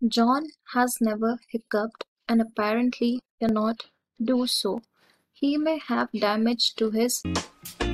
John has never hiccuped and apparently cannot do so. He may have damage to his